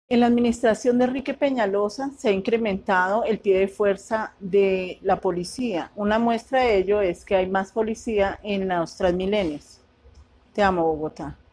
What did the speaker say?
En la administración de Enrique Peñalosa se ha incrementado el pie de fuerza de la policía. Una muestra de ello es que hay más policía en los Transmilenios. Te amo, Bogotá.